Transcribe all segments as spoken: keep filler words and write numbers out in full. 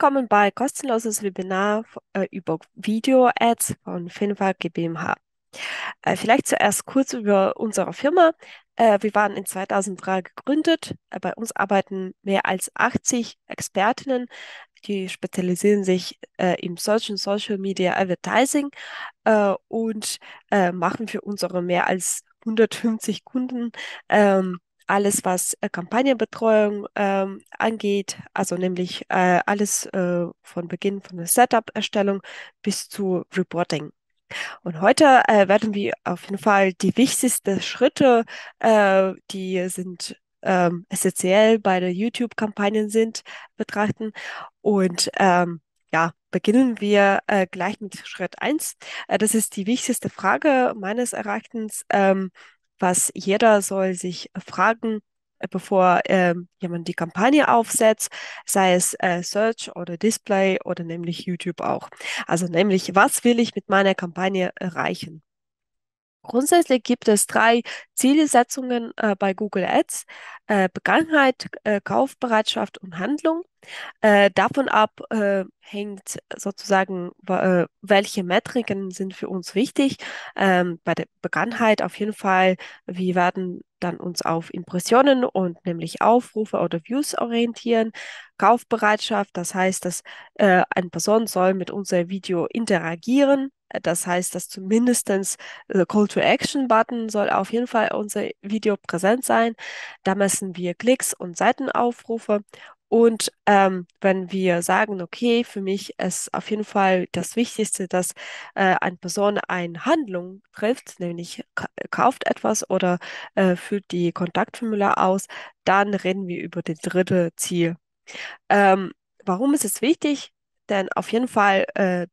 Willkommen bei kostenloses Webinar äh, über Video-Ads von Finva GmbH. Äh, vielleicht zuerst kurz über unsere Firma. Äh, wir waren in zweitausenddrei gegründet. Äh, bei uns arbeiten mehr als achtzig Expertinnen, die spezialisieren sich äh, im Search und Social Media Advertising äh, und äh, machen für unsere mehr als hundertfünfzig Kunden ähm, alles, was äh, Kampagnenbetreuung ähm, angeht, also nämlich äh, alles äh, von Beginn von der Setup-Erstellung bis zu Reporting. Und heute äh, werden wir auf jeden Fall die wichtigsten Schritte, äh, die sind ähm, essentiell bei der YouTube-Kampagnen sind, betrachten. Und ähm, ja, beginnen wir äh, gleich mit Schritt eins. Äh, das ist die wichtigste Frage meines Erachtens, ähm, was jeder soll sich fragen, äh, bevor ähm, jemand die Kampagne aufsetzt, sei es äh, Search oder Display oder nämlich YouTube auch. Also nämlich, was will ich mit meiner Kampagne erreichen? Grundsätzlich gibt es drei Zielsetzungen äh, bei Google Ads: äh, Begangenheit, äh, Kaufbereitschaft und Handlung. Äh, davon ab äh, hängt sozusagen, wa- äh, welche Metriken sind für uns wichtig. Ähm, bei der Bekanntheit auf jeden Fall, wir werden dann uns auf Impressionen und nämlich Aufrufe oder Views orientieren. Kaufbereitschaft, das heißt, dass äh, eine Person soll mit unserem Video interagieren. Äh, Das heißt, dass zumindestens äh, Call to Action Button soll auf jeden Fall unser Video präsent sein. Da messen wir Klicks und Seitenaufrufe. Und ähm, wenn wir sagen, okay, für mich ist auf jeden Fall das Wichtigste, dass äh, eine Person eine Handlung trifft, nämlich ka kauft etwas oder äh, füllt die Kontaktformular aus, dann reden wir über das dritte Ziel. Ähm, Warum ist es wichtig? Denn auf jeden Fall äh,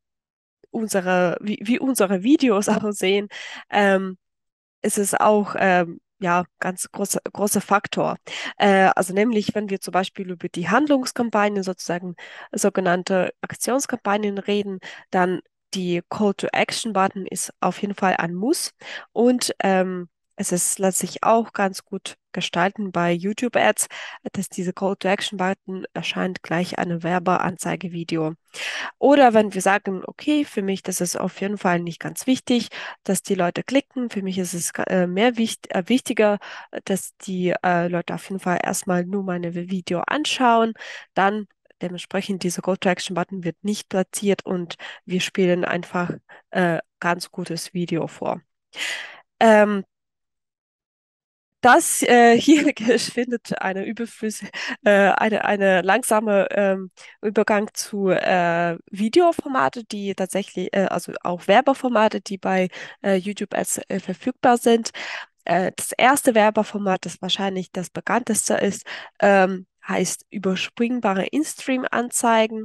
unsere, wie, wie unsere Videos aussehen, ähm, ist es auch ähm, ja ganz großer großer Faktor. Äh, also nämlich, wenn wir zum Beispiel über die Handlungskampagnen, sozusagen sogenannte Aktionskampagnen reden, dann die Call to Action Button ist auf jeden Fall ein Muss und ähm, es ist, lässt sich auch ganz gut gestalten bei YouTube Ads, dass diese Call to Action Button erscheint gleich eine Werbeanzeigevideo. Oder wenn wir sagen, okay, für mich, das ist auf jeden Fall nicht ganz wichtig, dass die Leute klicken. Für mich ist es äh, mehr wicht äh, wichtiger, äh, dass die äh, Leute auf jeden Fall erstmal nur meine Video anschauen. Dann dementsprechend dieser Call-to-Action-Button wird nicht platziert und wir spielen einfach äh, ganz gutes Video vor. Ähm, das äh, hier findet eine Überflüssige, äh, eine, eine langsame ähm, Übergang zu äh, Videoformate, die tatsächlich, äh, also auch Werbeformate, die bei äh, YouTube als äh, verfügbar sind. Äh, das erste Werbeformat, das wahrscheinlich das bekannteste ist, ähm, heißt überspringbare In-Stream-Anzeigen.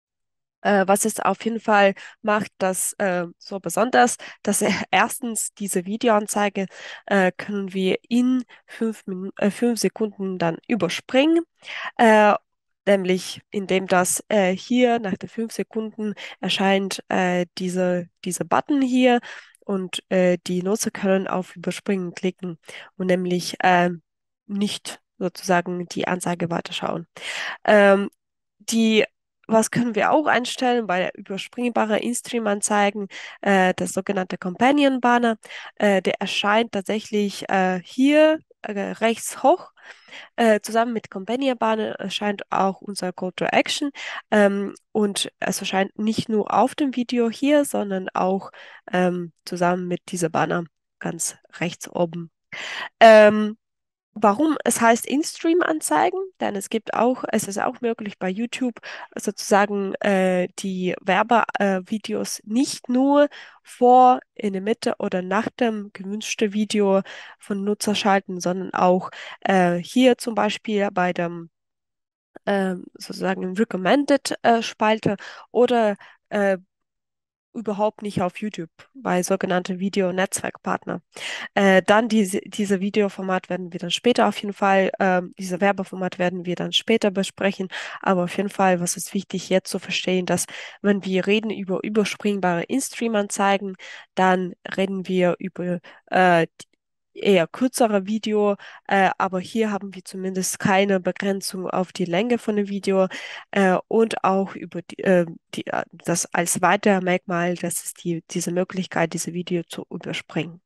Äh, was es auf jeden Fall macht, das äh, so besonders, dass äh, erstens diese Videoanzeige äh, können wir in fünf, Minu äh, fünf Sekunden dann überspringen, äh, nämlich indem das äh, hier nach den fünf Sekunden erscheint äh, diese, diese Button hier und äh, die Nutzer können auf Überspringen klicken und nämlich äh, nicht sozusagen die Anzeige weiterschauen. Ähm, die, Was können wir auch einstellen bei überspringbaren In-Stream-Anzeigen? Äh, das sogenannte Companion Banner, äh, der erscheint tatsächlich äh, hier äh, rechts hoch. Äh, zusammen mit Companion Banner erscheint auch unser Call to Action. Ähm, und es erscheint nicht nur auf dem Video hier, sondern auch ähm, zusammen mit dieser Banner ganz rechts oben. Ähm, Warum? Es heißt In-Stream-Anzeigen, denn es gibt auch, es ist auch möglich bei YouTube sozusagen äh, die Werbevideos nicht nur vor, in der Mitte oder nach dem gewünschten Video von Nutzer schalten, sondern auch äh, hier zum Beispiel bei dem ähm, sozusagen Recommended-Spalte oder äh, überhaupt nicht auf YouTube bei sogenannten Video-Netzwerkpartner. Äh, dann diese, diese Videoformat werden wir dann später auf jeden Fall, ähm, diese Werbeformat werden wir dann später besprechen. Aber auf jeden Fall, was ist wichtig jetzt zu verstehen, dass wenn wir reden über überspringbare In-Stream-Anzeigen, dann reden wir über äh, eher kürzere Video, äh, aber hier haben wir zumindest keine Begrenzung auf die Länge von dem Video äh, und auch über die, äh, die, äh, das als weiterer Merkmal, das ist die, diese Möglichkeit, diese Video zu überspringen.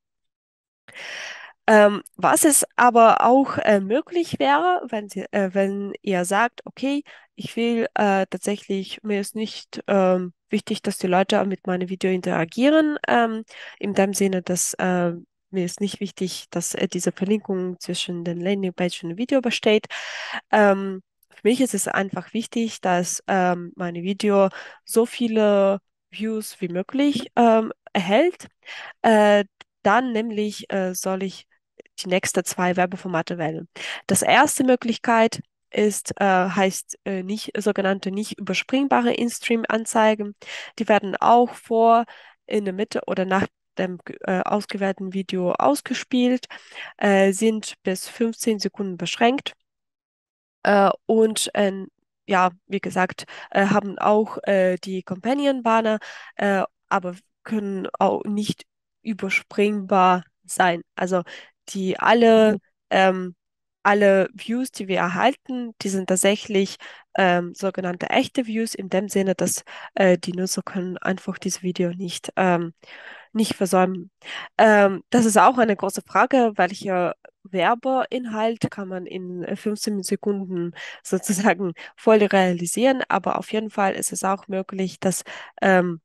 Ähm, was es aber auch äh, möglich wäre, wenn sie, äh, wenn ihr sagt, okay, ich will äh, tatsächlich, mir ist nicht ähm, wichtig, dass die Leute mit meinem Video interagieren, ähm, in dem Sinne, dass äh, mir ist nicht wichtig, dass äh, diese Verlinkung zwischen den Landingpage und dem Video besteht. Ähm, für mich ist es einfach wichtig, dass ähm, meine Video so viele Views wie möglich ähm, erhält. Äh, Dann nämlich äh, soll ich die nächste zwei Werbeformate wählen. Das erste Möglichkeit ist, äh, heißt äh, nicht sogenannte nicht überspringbare In-Stream-Anzeigen. Die werden auch vor, in der Mitte oder nach dem äh, ausgewählten Video ausgespielt, äh, sind bis fünfzehn Sekunden beschränkt äh, und ähm, ja, wie gesagt, äh, haben auch äh, die Companion-Banner, äh, aber können auch nicht überspringbar sein. Also die alle, ähm, alle Views, die wir erhalten, die sind tatsächlich ähm, sogenannte echte Views in dem Sinne, dass äh, die Nutzer können einfach dieses Video nicht ähm, nicht versäumen. Ähm, das ist auch eine große Frage, welcher Werbeinhalt kann man in äh, fünfzehn Sekunden sozusagen voll realisieren, aber auf jeden Fall ist es auch möglich, dass ähm,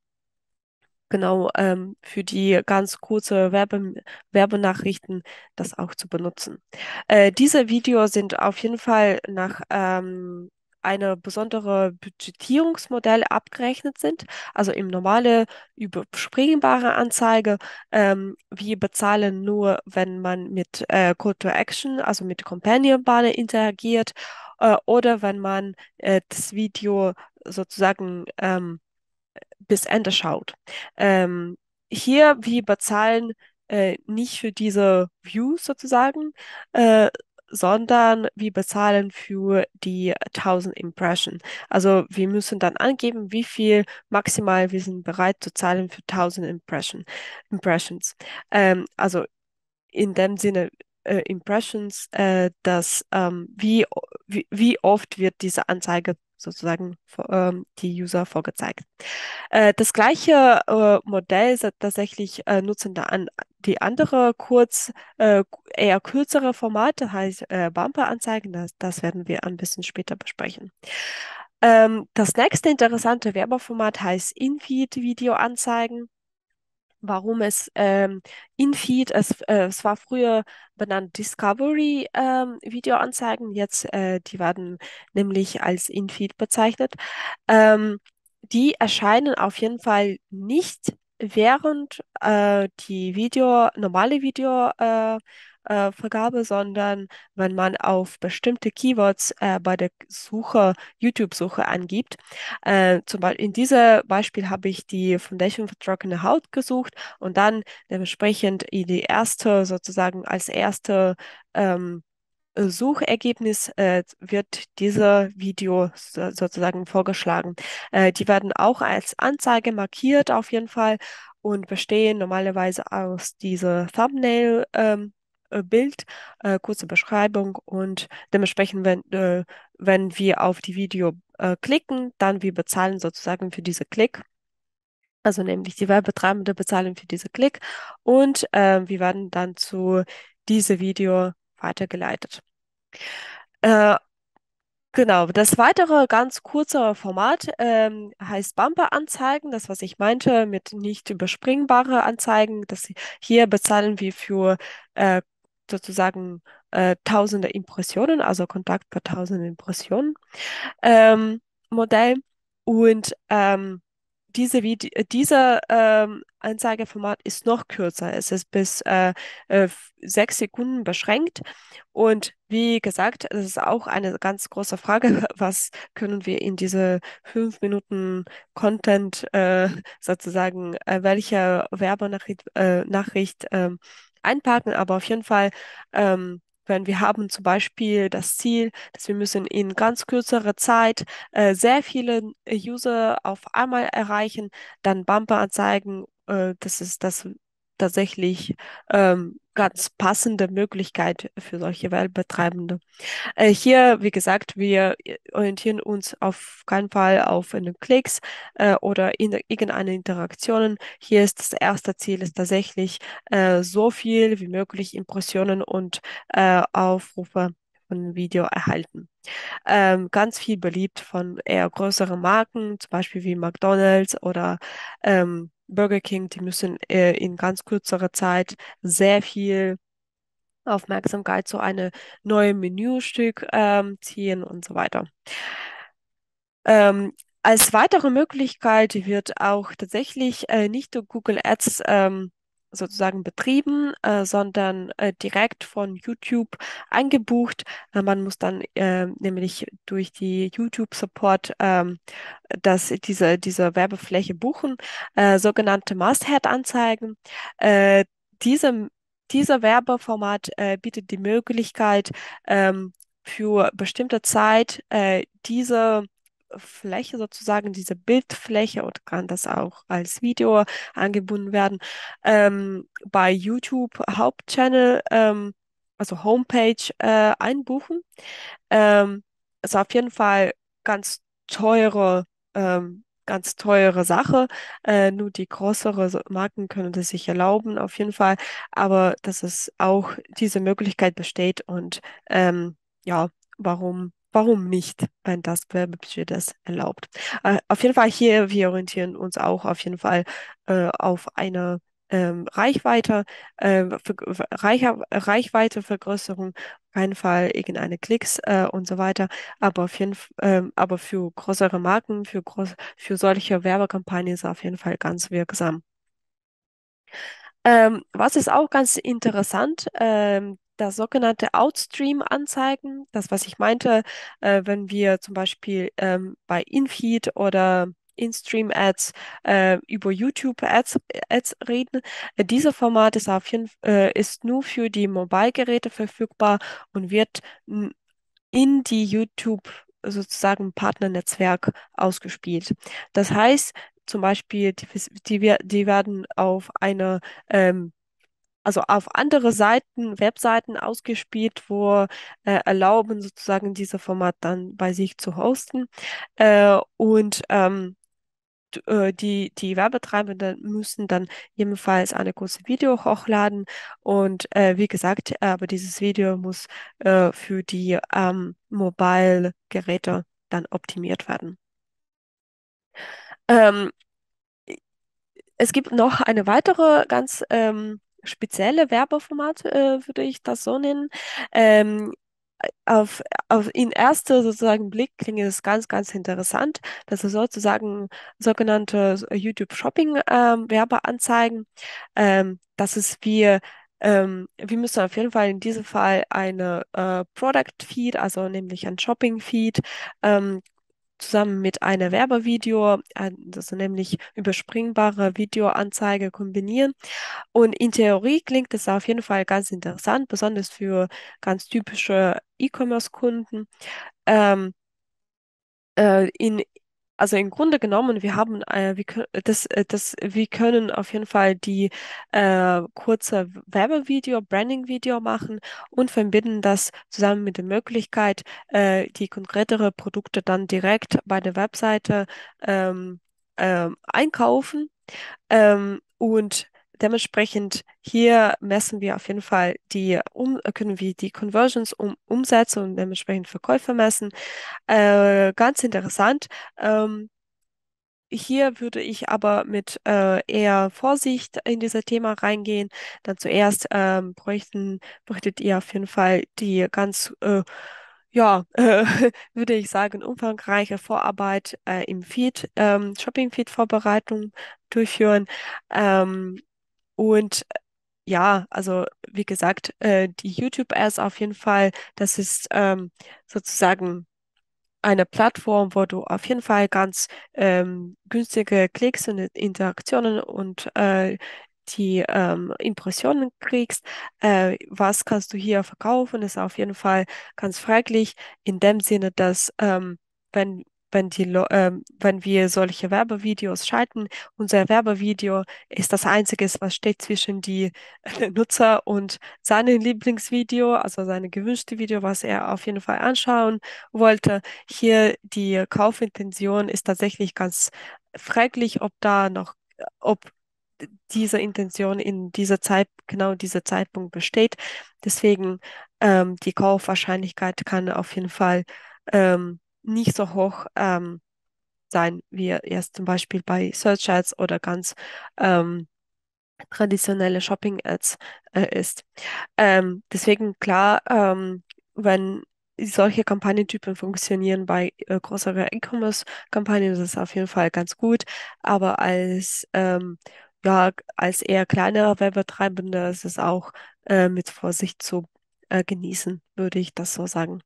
genau ähm, für die ganz kurze Werbe Werbenachrichten das auch zu benutzen. Äh, diese Videos sind auf jeden Fall nach ähm, eine besondere Budgetierungsmodell abgerechnet sind, also im normale überspringbare Anzeige. Ähm, wir bezahlen nur, wenn man mit äh, Call to Action, also mit Companion-Banner interagiert, äh, oder wenn man äh, das Video sozusagen ähm, bis Ende schaut. Ähm, Hier, wir bezahlen äh, nicht für diese Views sozusagen, äh, sondern wir bezahlen für die tausend Impression. Also wir müssen dann angeben, wie viel maximal wir sind bereit zu zahlen für tausend Impression, Impressions. Ähm, also in dem Sinne äh, Impressions, äh, dass ähm, wie, wie, wie oft wird diese Anzeige sozusagen vor- ähm, die User vorgezeigt. Äh, das gleiche äh, Modell sa- tatsächlich äh, nutzen da an die andere kurz, äh, eher kürzere Formate, heißt äh, Bumper-Anzeigen. Das, das werden wir ein bisschen später besprechen. Ähm, das nächste interessante Werbeformat heißt In-Feed-Video-Anzeigen. Warum es ähm, In-Feed, es, äh, es war früher benannt Discovery ähm, Videoanzeigen, jetzt äh, die werden nämlich als In-Feed bezeichnet. Ähm, Die erscheinen auf jeden Fall nicht während äh, die Video, normale Video äh, äh, Vergabe, sondern wenn man auf bestimmte Keywords äh, bei der Suche, YouTube-Suche angibt. Äh, zum Beispiel in diesem Beispiel habe ich die Foundation für trockene Haut gesucht und dann dementsprechend die erste sozusagen als erste ähm, Suchergebnis äh, wird dieser Video so, sozusagen vorgeschlagen. Äh, die werden auch als Anzeige markiert auf jeden Fall und bestehen normalerweise aus dieser Thumbnail. Ähm, äh, Bild, äh, kurze Beschreibung und dementsprechend, wenn, äh, wenn wir auf die Video äh, klicken, dann wir bezahlen sozusagen für diese Klick. Also nämlich die Werbetreibende bezahlen für diese Klick und äh, wir werden dann zu diesem Video weitergeleitet. Äh, genau, das weitere ganz kurze Format ähm, heißt Bumper-Anzeigen. Das, was ich meinte mit nicht überspringbare Anzeigen, das hier bezahlen wir für äh, sozusagen äh, tausende Impressionen, also Kontakt per tausend Impressionen ähm, Modell. Und ähm, diese Vide äh, dieser ähm, Anzeigeformat ist noch kürzer. Es ist bis äh, äh, sechs Sekunden beschränkt. Und wie gesagt, es ist auch eine ganz große Frage, was können wir in diese fünf Minuten Content äh, sozusagen, äh, welche Werbenachricht äh, Nachricht, ähm, einpacken. Aber auf jeden Fall, ähm, wenn wir haben zum Beispiel das Ziel, dass wir müssen in ganz kürzerer Zeit äh, sehr viele äh, User auf einmal erreichen, dann Bumper-Anzeigen, äh, das ist das tatsächlich ähm, ganz passende Möglichkeit für solche Werbetreibende. Äh, hier, wie gesagt, wir äh, orientieren uns auf keinen Fall auf eine Klicks äh, oder in irgendeine Interaktionen. Hier ist das erste Ziel ist tatsächlich äh, so viel wie möglich Impressionen und äh, Aufrufe von Video erhalten. Ähm, ganz viel beliebt von eher größeren Marken, zum Beispiel wie McDonald's oder ähm, Burger King. Die müssen äh, in ganz kürzerer Zeit sehr viel Aufmerksamkeit zu einem neuen Menüstück ähm, ziehen und so weiter. Ähm, als weitere Möglichkeit wird auch tatsächlich äh, nicht durch Google Ads ähm, sozusagen betrieben, äh, sondern äh, direkt von YouTube eingebucht. Äh, man muss dann äh, nämlich durch die YouTube Support ähm, dass diese, diese Werbefläche buchen, äh, sogenannte Must-Have-Anzeigen. Äh, diese, Dieser Werbeformat äh, bietet die Möglichkeit, ähm, für bestimmte Zeit äh, diese Fläche sozusagen, diese Bildfläche oder kann das auch als Video angebunden werden, ähm, bei YouTube Hauptchannel, ähm, also Homepage äh, einbuchen. Ähm, ist auf jeden Fall ganz teure, ähm, ganz teure Sache. Äh, nur die größere so- Marken können das sich erlauben, auf jeden Fall. Aber dass es auch diese Möglichkeit besteht und ähm, ja, warum, warum nicht, wenn das Werbebudget das erlaubt? Äh, auf jeden Fall hier, wir orientieren uns auch auf jeden Fall äh, auf eine ähm, Reichweite, äh, für, Reicher, Reichweitevergrößerung keinen Fall irgendeine Klicks äh, und so weiter, aber auf jeden F- ähm, aber für größere Marken, für groß, für solche Werbekampagnen ist er auf jeden Fall ganz wirksam. Ähm, was ist auch ganz interessant, ähm, das sogenannte Outstream-Anzeigen, das, was ich meinte, äh, wenn wir zum Beispiel ähm, bei InFeed oder In-Stream-Ads äh, über YouTube-Ads Ads reden. Äh, dieser Format ist auf jeden, äh, ist nur für die Mobile-Geräte verfügbar und wird n- in die YouTube sozusagen Partnernetzwerk ausgespielt. Das heißt, zum Beispiel, die, die, wir- die werden auf eine ähm, also auf andere Seiten, Webseiten ausgespielt, wo äh, erlauben sozusagen dieses Format dann bei sich zu hosten. Äh, und ähm, d- äh, die, die Werbetreibenden müssen dann ebenfalls eine kurze Video hochladen. Und äh, wie gesagt, aber dieses Video muss äh, für die ähm, Mobile-Geräte dann optimiert werden. Ähm, Es gibt noch eine weitere ganz ähm, spezielle Werbeformat, äh, würde ich das so nennen. Ähm, auf, auf in erster sozusagen Blick klingt es ganz, ganz interessant. Das ist sozusagen sogenannte YouTube Shopping ähm, Werbeanzeigen. Ähm, das ist wie ähm, wir müssen auf jeden Fall in diesem Fall eine äh, Product Feed, also nämlich ein Shopping Feed, ähm, zusammen mit einer Werbevideo, äh, also nämlich überspringbare Videoanzeige kombinieren. Und in Theorie klingt es auf jeden Fall ganz interessant, besonders für ganz typische E-Commerce-Kunden. Ähm, äh, in, also im Grunde genommen, wir haben, äh, wir, kö- das, äh, das, wir können auf jeden Fall die äh, kurze Werbevideo, Branding-Video machen und verbinden das zusammen mit der Möglichkeit, äh, die konkretere Produkte dann direkt bei der Webseite ähm, ähm, einkaufen. Ähm, und dementsprechend hier messen wir auf jeden Fall die, um, können wir die Conversions um Umsätze und dementsprechend Verkäufe messen. Äh, ganz interessant. Ähm, Hier würde ich aber mit äh, eher Vorsicht in dieses Thema reingehen. Dann zuerst ähm, bräuchten, bräuchtet ihr auf jeden Fall die ganz, äh, ja, äh, würde ich sagen, umfangreiche Vorarbeit äh, im Feed, ähm, Shopping-Feed-Vorbereitung durchführen. Ähm, und ja, also wie gesagt, äh, die YouTube-Ads auf jeden Fall, das ist ähm, sozusagen eine Plattform, wo du auf jeden Fall ganz ähm, günstige Klicks und Interaktionen und äh, die ähm, Impressionen kriegst. Äh, was kannst du hier verkaufen, ist auf jeden Fall ganz fraglich in dem Sinne, dass ähm, wenn wenn die, Lo- ähm, wenn wir solche Werbevideos schalten, unser Werbevideo ist das Einzige, was steht zwischen die Nutzer und seinem Lieblingsvideo, also seine gewünschte Video, was er auf jeden Fall anschauen wollte. Hier die Kaufintention ist tatsächlich ganz fraglich, ob da noch, ob diese Intention in dieser Zeit, genau dieser Zeitpunkt besteht. Deswegen ähm, die Kaufwahrscheinlichkeit kann auf jeden Fall ähm, nicht so hoch ähm, sein, wie es zum Beispiel bei Search Ads oder ganz ähm, traditionelle Shopping Ads äh, ist. Ähm, deswegen klar, ähm, wenn solche Kampagnentypen funktionieren bei äh, größeren E-Commerce-Kampagnen, das ist auf jeden Fall ganz gut. Aber als, ähm, ja, als eher kleinere Werbetreibende ist es auch äh, mit Vorsicht zu äh, genießen, würde ich das so sagen.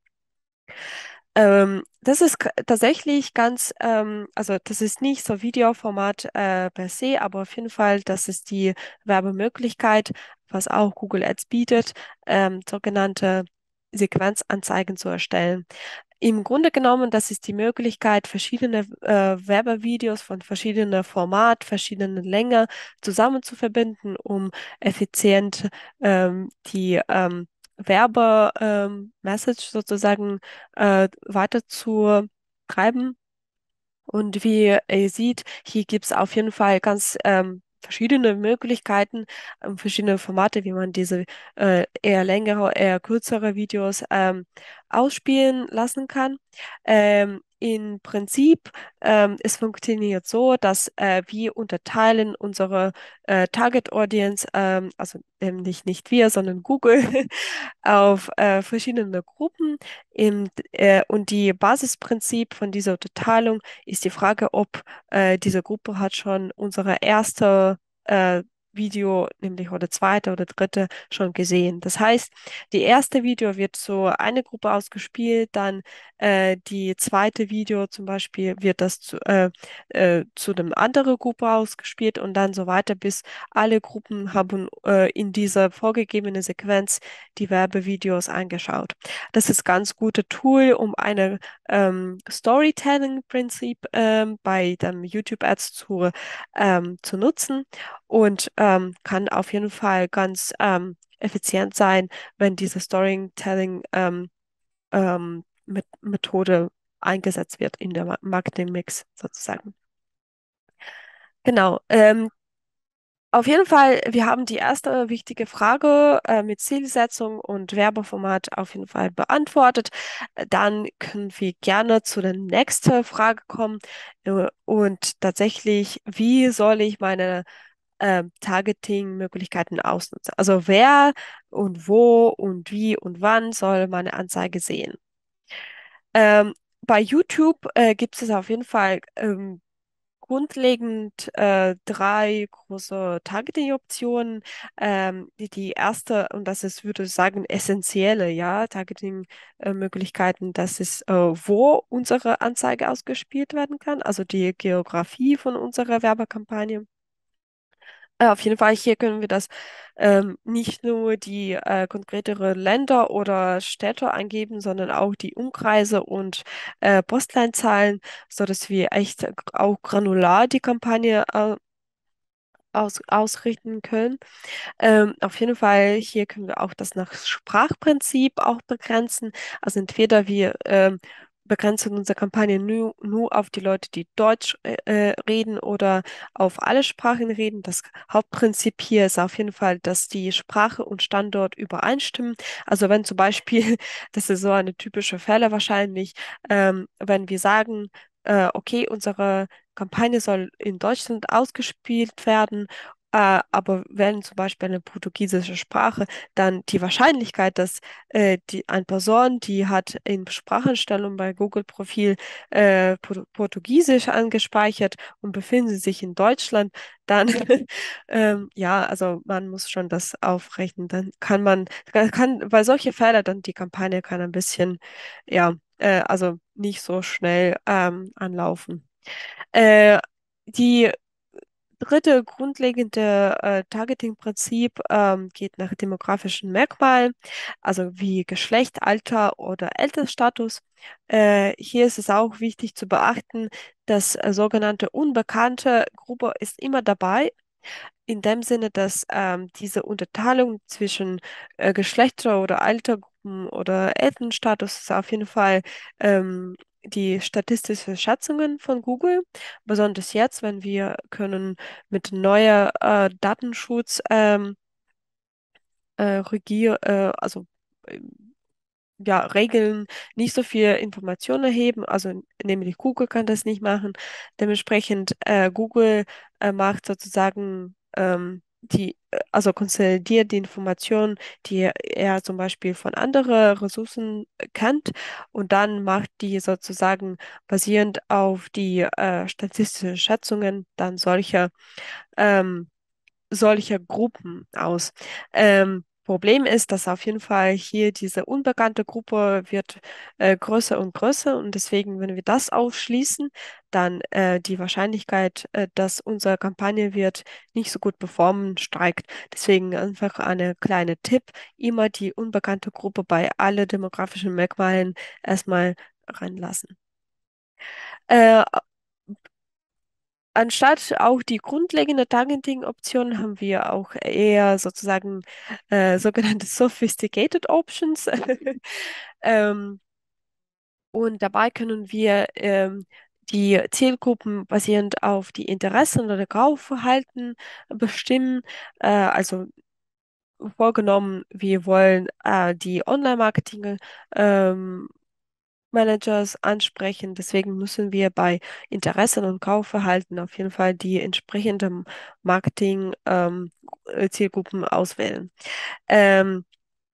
Ähm, das ist k- tatsächlich ganz, ähm, also das ist nicht so Videoformat äh, per se, aber auf jeden Fall, das ist die Werbemöglichkeit, was auch Google Ads bietet, ähm, sogenannte Sequenzanzeigen zu erstellen. Im Grunde genommen, das ist die Möglichkeit, verschiedene äh, Werbevideos von verschiedener Format, verschiedener Länge zusammen zu verbinden, um effizient ähm, die ähm, Werbe-Message sozusagen äh, weiter zu treiben. Und wie ihr seht, hier gibt es auf jeden Fall ganz ähm, verschiedene Möglichkeiten, ähm, verschiedene Formate, wie man diese äh, eher längere, eher kürzere Videos ähm, ausspielen lassen kann. Ähm, im Prinzip, ähm, es funktioniert so, dass äh, wir unterteilen unsere äh, Target Audience, ähm, also nämlich nicht wir, sondern Google, auf äh, verschiedene Gruppen. Im, äh, und die Basisprinzip von dieser Unterteilung ist die Frage, ob äh, diese Gruppe hat schon unsere erste äh, Video, nämlich oder zweite oder dritte, schon gesehen. Das heißt, die erste Video wird zu einer Gruppe ausgespielt, dann äh, die zweite Video zum Beispiel wird das zu, äh, äh, zu einem anderen Gruppe ausgespielt und dann so weiter, bis alle Gruppen haben äh, in dieser vorgegebenen Sequenz die Werbevideos angeschaut. Das ist ganz gute Tool, um eine ähm, Storytelling-Prinzip ähm, bei dem YouTube-Ads zu, ähm, zu nutzen und ähm, kann auf jeden Fall ganz ähm, effizient sein, wenn diese Storytelling ähm, ähm, mit Methode eingesetzt wird in der Ma- Marketing-Mix sozusagen. Genau. Ähm, auf jeden Fall, wir haben die erste wichtige Frage äh, mit Zielsetzung und Werbeformat auf jeden Fall beantwortet. Äh, Dann können wir gerne zu der nächsten Frage kommen. Äh, und tatsächlich, wie soll ich meine äh, Targeting-Möglichkeiten ausnutzen? Also wer und wo und wie und wann soll meine Anzeige sehen? Ähm, bei YouTube äh, gibt es auf jeden Fall ähm, grundlegend äh, drei große Targeting-Optionen. Ähm, die, die erste, und das ist, würde ich sagen, essentielle, ja, Targeting-Möglichkeiten, das ist, äh, wo unsere Anzeige ausgespielt werden kann, also die Geografie von unserer Werbekampagne. Äh, Auf jeden Fall, hier können wir das ähm, nicht nur die äh, konkretere Länder oder Städte eingeben, sondern auch die Umkreise und äh, Postleinzahlen, sodass wir echt auch granular die Kampagne äh, aus, ausrichten können. Ähm, auf jeden Fall, hier können wir auch das nach Sprachprinzip auch begrenzen. Also entweder wir ähm, begrenzen unsere Kampagne nur, nur auf die Leute, die Deutsch äh, äh, reden oder auf alle Sprachen reden. Das Hauptprinzip hier ist auf jeden Fall, dass die Sprache und Standort übereinstimmen. Also wenn zum Beispiel, das ist so eine typische Fälle wahrscheinlich, ähm, wenn wir sagen, äh, okay, unsere Kampagne soll in Deutschland ausgespielt werden, äh, aber wenn zum Beispiel eine portugiesische Sprache, dann die Wahrscheinlichkeit, dass äh, die, eine Person, die hat in Sprachenstellung bei Google-Profil äh, Portu- Portugiesisch angespeichert und befindet sich in Deutschland, dann ähm, ja, also man muss schon das aufrechnen. Dann kann man, kann, kann- bei solchen Fällen dann die Kampagne kann ein bisschen, ja, äh, also nicht so schnell ähm, anlaufen. Äh, die dritte grundlegende äh, Targeting-Prinzip ähm, geht nach demografischen Merkmalen, also wie Geschlecht, Alter oder Altersstatus. Äh, hier ist es auch wichtig zu beachten, dass äh, sogenannte unbekannte Gruppe ist immer dabei, in dem Sinne, dass ähm, diese Unterteilung zwischen äh, Geschlechter- oder Altergruppen oder Elternstatus ist auf jeden Fall ähm, die statistische Schätzungen von Google, besonders jetzt, wenn wir können mit neuer äh, Datenschutz ähm, äh, regier, äh, also ähm, ja, Regeln nicht so viel Informationen erheben, also nämlich Google kann das nicht machen. Dementsprechend äh, Google äh, macht sozusagen ähm, die, äh, also konsolidiert die Informationen, die er zum Beispiel von anderen Ressourcen äh, kennt und dann macht die sozusagen basierend auf die äh, statistischen Schätzungen dann solche ähm, solcher Gruppen aus. Ähm, Problem ist, dass auf jeden Fall hier diese unbekannte Gruppe wird äh, größer und größer und deswegen, wenn wir das ausschließen, dann äh, die Wahrscheinlichkeit, äh, dass unsere Kampagne wird nicht so gut performen, steigt. Deswegen einfach eine kleine Tipp, immer die unbekannte Gruppe bei alle demografischen Merkmalen erstmal ranlassen. Äh, Anstatt auch die grundlegende Targeting-Option haben wir auch eher sozusagen äh, sogenannte Sophisticated Options. Ähm, und dabei können wir ähm, die Zielgruppen basierend auf die Interessen oder Kaufverhalten bestimmen. Äh, also vorgenommen, wir wollen äh, die Online-Marketing ähm, Managers ansprechen. Deswegen müssen wir bei Interessen und Kaufverhalten auf jeden Fall die entsprechenden Marketing ähm, äh, Zielgruppen auswählen. Ähm,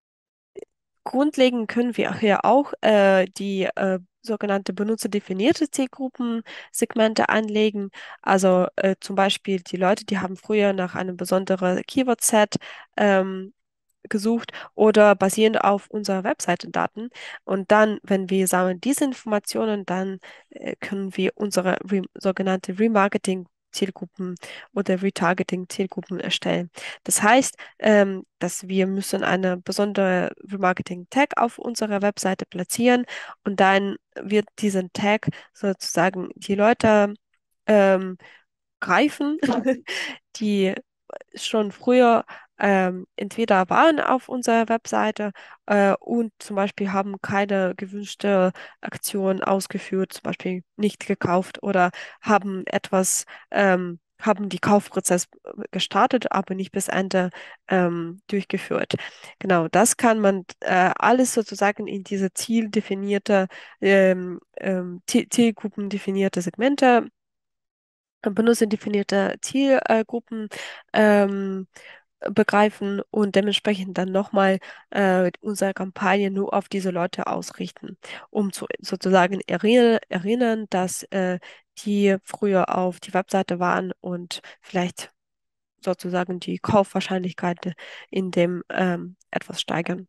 Grundlegend können wir hier auch äh, die äh, sogenannte benutzerdefinierte Zielgruppensegmente anlegen. Also äh, zum Beispiel die Leute, die haben früher nach einem besonderen Keyword-Set ähm, gesucht oder basierend auf unserer Webseitendaten. Und dann, wenn wir sammeln diese Informationen, dann äh, können wir unsere Re sogenannte Remarketing-Zielgruppen oder Retargeting-Zielgruppen erstellen. Das heißt, ähm, dass wir müssen eine besondere Remarketing-Tag auf unserer Webseite platzieren und dann wird diesen Tag sozusagen die Leute ähm, greifen, die schon früher ähm, entweder waren auf unserer Webseite äh, und zum Beispiel haben keine gewünschte Aktion ausgeführt, zum Beispiel nicht gekauft oder haben etwas, ähm, haben die Kaufprozess gestartet, aber nicht bis Ende ähm, durchgeführt. Genau, das kann man äh, alles sozusagen in diese zieldefinierte, ähm, ähm, Ziel- Zielgruppendefinierte Segmente benutzerdefinierte Zielgruppen ähm, begreifen und dementsprechend dann nochmal äh, unsere Kampagne nur auf diese Leute ausrichten, um zu sozusagen erinnern, erinnern, dass äh, die früher auf die Webseite waren und vielleicht sozusagen die Kaufwahrscheinlichkeit in dem ähm, etwas steigern.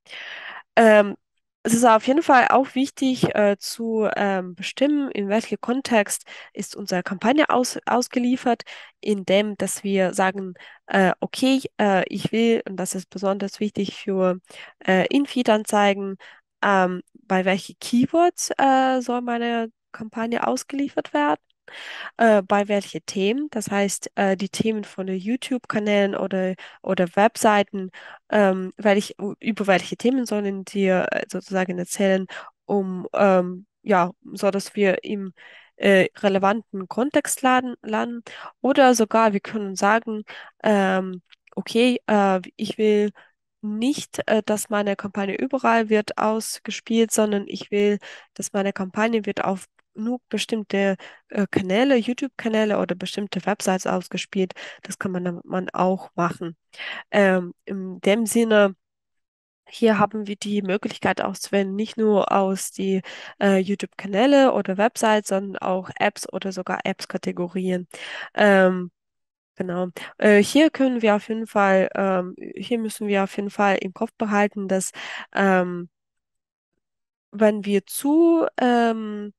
Ähm, Es ist auf jeden Fall auch wichtig äh, zu ähm, bestimmen, in welchem Kontext ist unsere Kampagne aus, ausgeliefert, indem dass wir sagen, äh, okay, äh, ich will, und das ist besonders wichtig für äh, In-Feed-Anzeigen, ähm, bei welchen Keywords äh, soll meine Kampagne ausgeliefert werden, äh, bei welchen Themen. Das heißt, äh, die Themen von den YouTube-Kanälen oder, oder Webseiten, ähm, welch, über welche Themen sollen wir äh, sozusagen erzählen, um ähm, ja, so dass wir im äh, relevanten Kontext laden, landen. Oder sogar, wir können sagen, ähm, okay, äh, ich will nicht, äh, dass meine Kampagne überall wird ausgespielt, sondern ich will, dass meine Kampagne wird auf nur bestimmte äh, Kanäle, YouTube-Kanäle oder bestimmte Websites ausgespielt. Das kann man, dann- man auch machen. Ähm, in dem Sinne, hier haben wir die Möglichkeit auszuwählen, nicht nur aus die äh, YouTube-Kanäle oder Websites, sondern auch Apps oder sogar Apps-Kategorien. Ähm, Genau. Äh, hier können wir auf jeden Fall, ähm, hier müssen wir auf jeden Fall im Kopf behalten, dass ähm, wenn wir zu, ähm,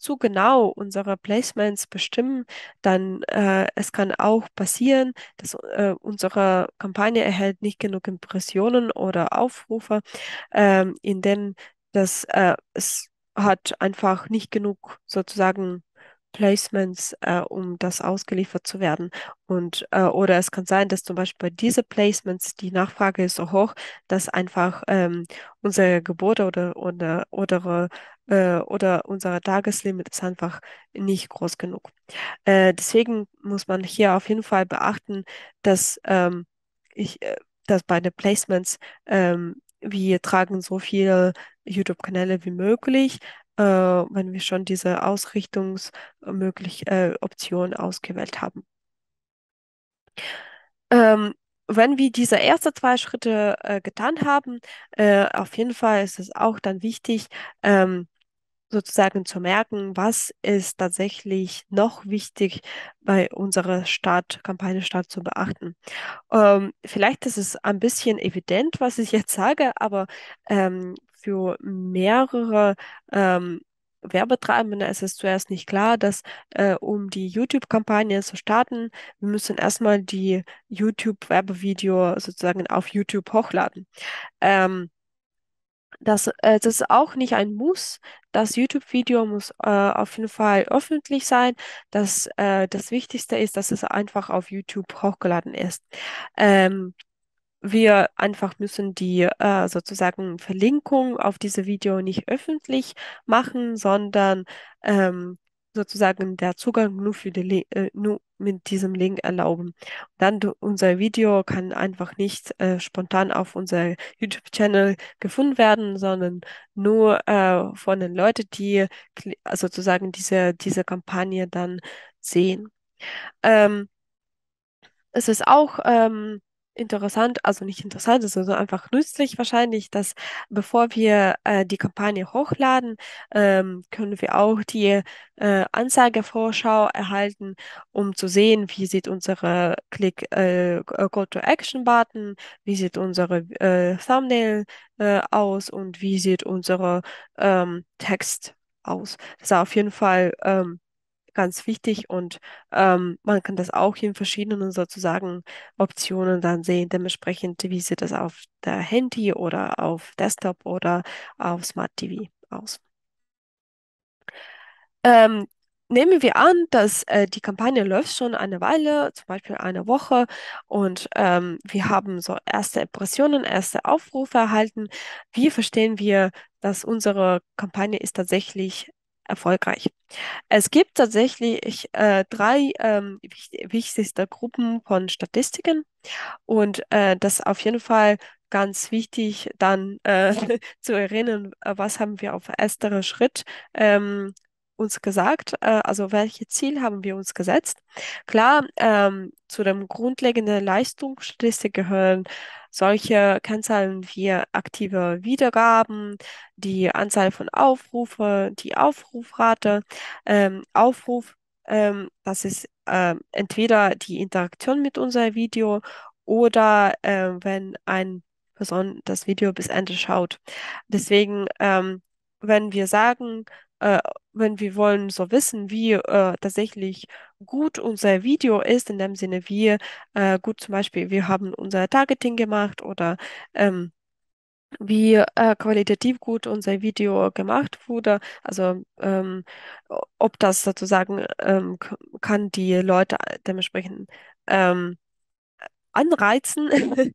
zu genau unsere Placements bestimmen, dann äh, es kann auch passieren, dass äh, unsere Kampagne erhält nicht genug Impressionen oder Aufrufe, ähm, in denen das äh, es hat einfach nicht genug sozusagen Placements, äh, um das ausgeliefert zu werden. Und äh, oder es kann sein, dass zum Beispiel bei diesen Placements die Nachfrage ist so hoch, dass einfach ähm, unsere Gebote oder oder oder äh, oder unser Tageslimit ist einfach nicht groß genug. Äh, deswegen muss man hier auf jeden Fall beachten, dass ähm, ich, äh, dass bei den Placements ähm, wir tragen so viele YouTube-Kanäle wie möglich, äh, wenn wir schon diese Ausrichtungsmöglich äh, Option ausgewählt haben. Ähm, Wenn wir diese ersten zwei Schritte äh, getan haben, äh, auf jeden Fall ist es auch dann wichtig, ähm, sozusagen zu merken, was ist tatsächlich noch wichtig bei unserer Start, Kampagnenstart zu beachten. Ähm, vielleicht ist es ein bisschen evident, was ich jetzt sage, aber ähm, für mehrere ähm, Werbetreibende ist es zuerst nicht klar, dass äh, um die YouTube-Kampagne zu starten, wir müssen erstmal die YouTube-Werbevideo sozusagen auf YouTube hochladen. Ähm, das, äh, das ist auch nicht ein Muss. Das YouTube-Video muss äh, auf jeden Fall öffentlich sein. Das, äh, das Wichtigste ist, dass es einfach auf YouTube hochgeladen ist. Ähm, Wir einfach müssen die äh, sozusagen Verlinkung auf diese Video nicht öffentlich machen, sondern ähm, sozusagen der Zugang nur für die Li äh, nur mit diesem Link erlauben. Dann du, unser Video kann einfach nicht äh, spontan auf unser YouTube-Channel gefunden werden, sondern nur äh, von den Leuten, die kli- also sozusagen diese, diese Kampagne dann sehen. Ähm, Es ist auch ähm, interessant, also nicht interessant, es ist also einfach nützlich wahrscheinlich, dass bevor wir äh, die Kampagne hochladen, ähm, können wir auch die äh, Anzeigevorschau erhalten, um zu sehen, wie sieht unsere Click äh, Call-to-Action-Button, wie sieht unsere äh, Thumbnail äh, aus und wie sieht unsere ähm, Text aus. Das ist auf jeden Fall ähm, ganz wichtig und ähm, man kann das auch in verschiedenen sozusagen Optionen dann sehen, dementsprechend, wie sieht das auf der Handy oder auf Desktop oder auf Smart T V aus. Ähm, Nehmen wir an, dass äh, die Kampagne läuft schon eine Weile, zum Beispiel eine Woche, und ähm, wir haben so erste Impressionen, erste Aufrufe erhalten. Wie verstehen wir, dass unsere Kampagne ist tatsächlich erfolgreich? Es gibt tatsächlich äh, drei ähm, wich wichtigste Gruppen von Statistiken und äh, das ist auf jeden Fall ganz wichtig, dann äh, zu erinnern, äh, was haben wir auf erster Schritt ähm, uns gesagt, äh, also welche Ziel haben wir uns gesetzt. Klar, ähm, zu dem grundlegenden Leistungsstatistik gehören solche Kennzahlen wie aktive Wiedergaben, die Anzahl von Aufrufe, die Aufrufrate, ähm, Aufruf, ähm, das ist ähm, entweder die Interaktion mit unserem Video oder äh, wenn ein Person das Video bis Ende schaut. Deswegen, ähm, wenn wir sagen, äh, wenn wir wollen so wissen, wie äh, tatsächlich gut unser Video ist, in dem Sinne, wie äh, gut zum Beispiel, wir haben unser Targeting gemacht oder ähm, wie äh, qualitativ gut unser Video gemacht wurde. Also ähm, o- ob das sozusagen ähm, k- kann die Leute dementsprechend ähm, anreizen.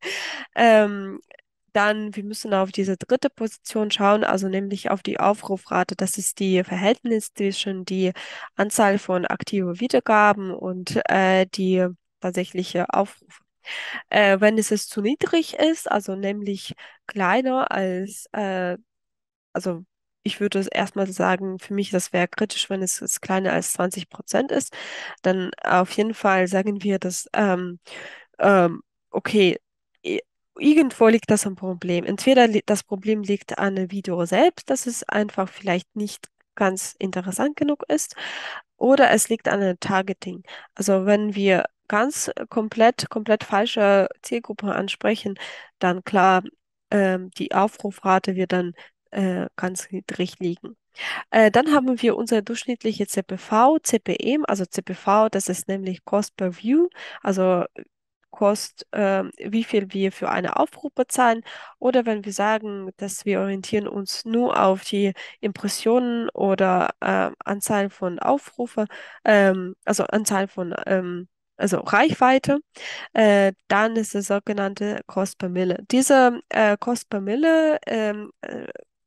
ähm, Dann, wir müssen auf diese dritte Position schauen, also nämlich auf die Aufrufrate. Das ist die Verhältnis zwischen die Anzahl von aktiven Wiedergaben und äh, die tatsächliche Aufrufe. Äh, wenn es jetzt zu niedrig ist, also nämlich kleiner als, äh, also ich würde es erstmal sagen, für mich, das wäre kritisch, wenn es, es kleiner als zwanzig Prozent ist, dann auf jeden Fall sagen wir, dass ähm, ähm, okay, i- irgendwo liegt das ein Problem. Entweder li das Problem liegt an dem Video selbst, dass es einfach vielleicht nicht ganz interessant genug ist, oder es liegt an dem Targeting. Also wenn wir ganz äh, komplett, komplett falsche Zielgruppe ansprechen, dann klar, ähm, die Aufrufrate wird dann äh, ganz niedrig liegen. Äh, dann haben wir unser durchschnittliche C P V, C P M, also C P V, das ist nämlich Cost per View, also Kost, ähm, wie viel wir für eine Aufruf bezahlen. Oder wenn wir sagen, dass wir orientieren uns nur auf die Impressionen oder ähm, Anzahl von Aufrufe, ähm, also Anzahl von, ähm, also Reichweite, äh, dann ist es sogenannte Kost per Mille. Diese äh, Kost per Mille ähm, äh,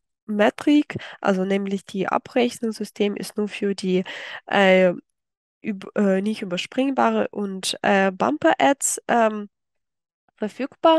Metrik, also nämlich die Abrechnungssystem, ist nur für die äh, üb äh, nicht überspringbare und äh, Bumper-Ads ähm, verfügbar.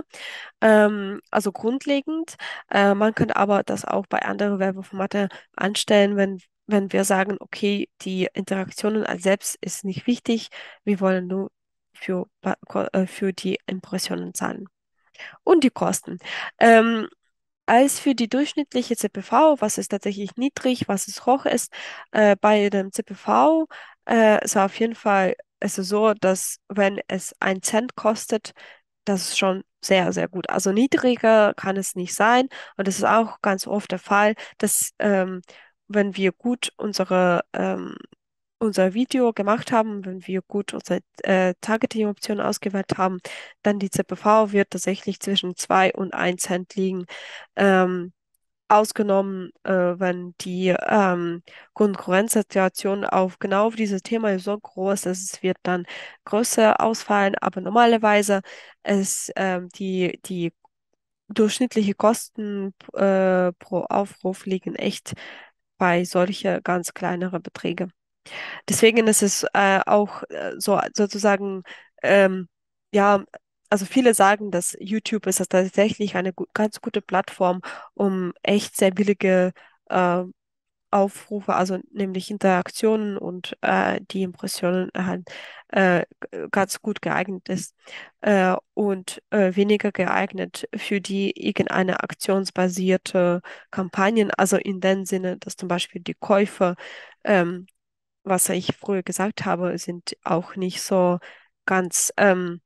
Ähm, also grundlegend. Äh, man kann aber das auch bei anderen Werbeformaten anstellen, wenn, wenn wir sagen, okay, die Interaktionen als selbst ist nicht wichtig, wir wollen nur für, pa- ko- äh, für die Impressionen zahlen. Und die Kosten. Ähm, als für die durchschnittliche C P V, was ist tatsächlich niedrig, was ist hoch ist, äh, bei dem C P V äh, ist auf jeden Fall es ist so, dass wenn es ein Cent kostet, das ist schon sehr, sehr gut. Also niedriger kann es nicht sein. Und es ist auch ganz oft der Fall, dass ähm, wenn wir gut unsere ähm, unser Video gemacht haben, wenn wir gut unsere äh, Targeting-Option ausgewählt haben, dann die C P V wird tatsächlich zwischen zwei und ein Cent liegen. Ähm, ausgenommen, äh, wenn die ähm, Konkurrenzsituation auf genau auf dieses Thema so groß ist, es wird dann größer ausfallen, aber normalerweise ist ähm, die, die durchschnittliche Kosten äh, pro Aufruf liegen echt bei solche ganz kleinere Beträge. Deswegen ist es äh, auch äh, so sozusagen, ähm, ja, also viele sagen, dass YouTube ist das tatsächlich eine gu ganz gute Plattform, um echt sehr billige äh, Aufrufe, also nämlich Interaktionen und äh, die Impressionen halt äh, g- ganz gut geeignet ist äh, und äh, weniger geeignet für die irgendeine aktionsbasierte Kampagnen, also in dem Sinne, dass zum Beispiel die Käufer ähm, was ich früher gesagt habe, sind auch nicht so ganz, ähm,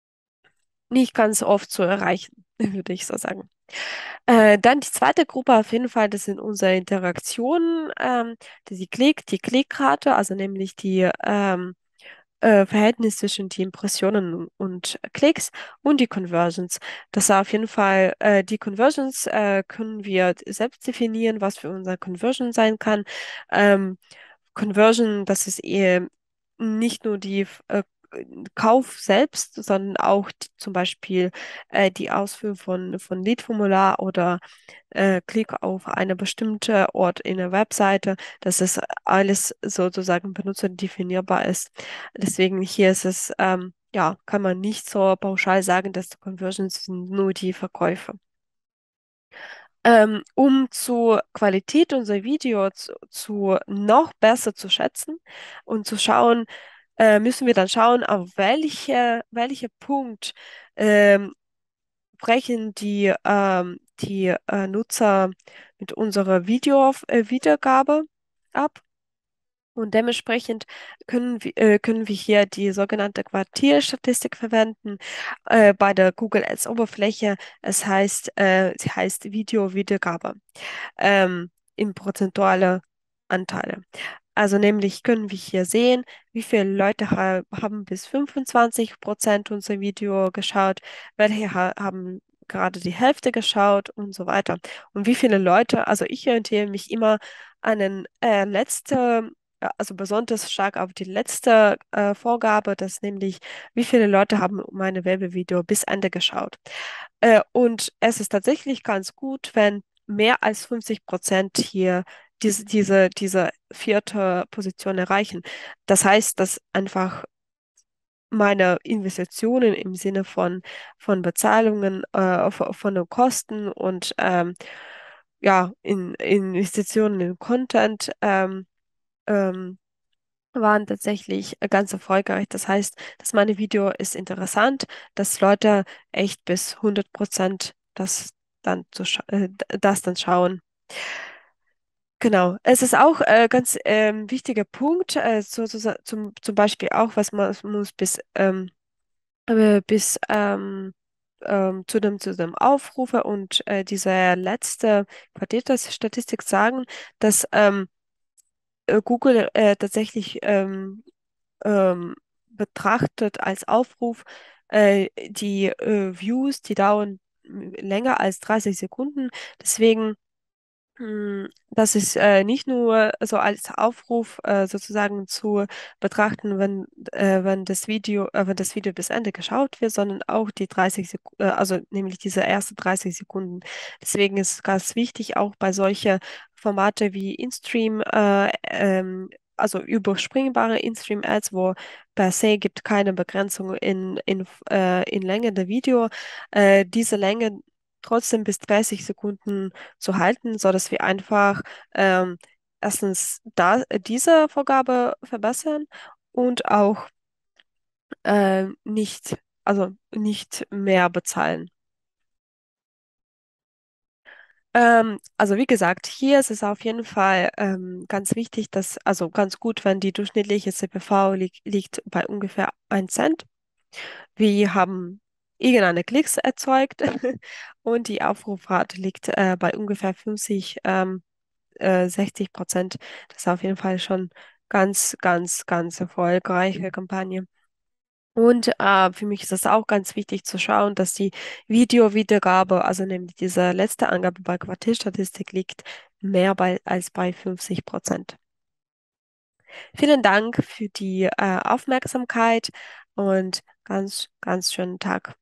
nicht ganz oft zu erreichen, würde ich so sagen. Äh, dann die zweite Gruppe auf jeden Fall, das sind unsere Interaktionen, ähm, die, die Klick, die Klickrate, also nämlich die ähm, äh, Verhältnis zwischen die Impressionen und Klicks und die Conversions. Das ist auf jeden Fall, äh, die Conversions äh, können wir selbst definieren, was für unser Conversion sein kann. Ähm, Conversion, das ist eher nicht nur die äh, Kauf selbst, sondern auch die, zum Beispiel äh, die Ausführung von, von Lead-Formular oder äh, Klick auf eine bestimmte Ort in der Webseite, dass es alles sozusagen benutzerdefinierbar ist. Deswegen hier ist es, ähm, ja, kann man nicht so pauschal sagen, dass die Conversions sind nur die Verkäufe. Ähm, um zur Qualität unserer Video zu, zu noch besser zu schätzen und zu schauen, äh, müssen wir dann schauen, auf welche, welcher Punkt ähm, brechen die, ähm, die äh, Nutzer mit unserer Video, äh, Wiedergabe ab. Und dementsprechend können wir, äh, können wir hier die sogenannte Quartierstatistik verwenden äh, bei der Google Ads Oberfläche. Es heißt, äh, sie heißt Video-Wiedergabe ähm, in prozentuale Anteile. Also nämlich können wir hier sehen, wie viele Leute ha haben bis fünfundzwanzig Prozent unser Video geschaut, welche ha haben gerade die Hälfte geschaut und so weiter. Und wie viele Leute, also ich orientiere mich immer an den äh, letzte, äh, also besonders stark auf die letzte äh, Vorgabe, dass nämlich wie viele Leute haben meine Werbevideo bis Ende geschaut. Äh, und es ist tatsächlich ganz gut, wenn mehr als fünfzig Prozent hier diese, diese, diese vierte Position erreichen. Das heißt, dass einfach meine Investitionen im Sinne von, von Bezahlungen, äh, von, von den Kosten und ähm, ja, in, Investitionen in Content ähm, ähm, waren tatsächlich ganz erfolgreich. Das heißt, dass meine Video ist interessant, dass Leute echt bis hundert Prozent das dann zu scha- äh, das dann schauen. Genau. Es ist auch äh, ganz ähm, wichtiger Punkt, äh, so, so, so- zum, zum Beispiel auch, was man muss bis, ähm, äh, bis ähm, ähm, zu dem, zu dem Aufrufe und äh, diese letzte Qualitätsstatistik sagen, dass ähm, äh, Google äh, tatsächlich ähm, ähm, betrachtet als Aufruf äh, die äh, Views, die dauern länger als dreißig Sekunden. Deswegen hm, Das ist äh, nicht nur so als Aufruf äh, sozusagen zu betrachten, wenn, äh, wenn das Video, äh, wenn das Video bis Ende geschaut wird, sondern auch die dreißig Sekunden, äh, also nämlich diese ersten dreißig Sekunden. Deswegen ist ganz wichtig, auch bei solchen Formate wie InStream, äh, ähm, also überspringbare InStream-Ads, wo per se gibt keine Begrenzung in, in, äh, in Länge der Video, äh, diese Länge trotzdem bis dreißig Sekunden zu halten, sodass wir einfach ähm, erstens da, diese Vorgabe verbessern und auch ähm, nicht, also nicht mehr bezahlen. Ähm, also wie gesagt, hier ist es auf jeden Fall ähm, ganz wichtig, dass, also ganz gut, wenn die durchschnittliche C P V li liegt bei ungefähr ein Cent. Wir haben irgendeine Klicks erzeugt und die Aufrufrate liegt äh, bei ungefähr fünfzig ähm, äh, sechzig Prozent. Das ist auf jeden Fall schon ganz, ganz, ganz erfolgreiche Kampagne. Und äh, für mich ist es auch ganz wichtig zu schauen, dass die Videowiedergabe, also nämlich diese letzte Angabe bei Quartierstatistik, liegt mehr bei, als bei fünfzig Prozent. Vielen Dank für die äh, Aufmerksamkeit und ganz, ganz schönen Tag.